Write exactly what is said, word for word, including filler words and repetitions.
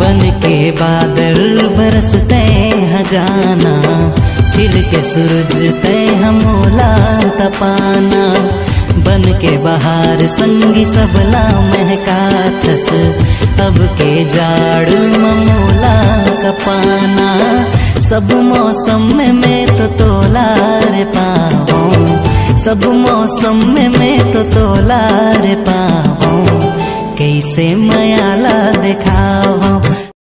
बन के बादल बरसते हैं जाना, खिल के सूरज ते हमोला तपाना। बन के बहार संगी सबला महकाथस, अब के जाड़ ममोला कपाना। सब मौसम में मैं तो तोला रे पाऊं, सब मौसम में मैं तो तोला रे पाऊं। कैसे मयाला दिखाऊं,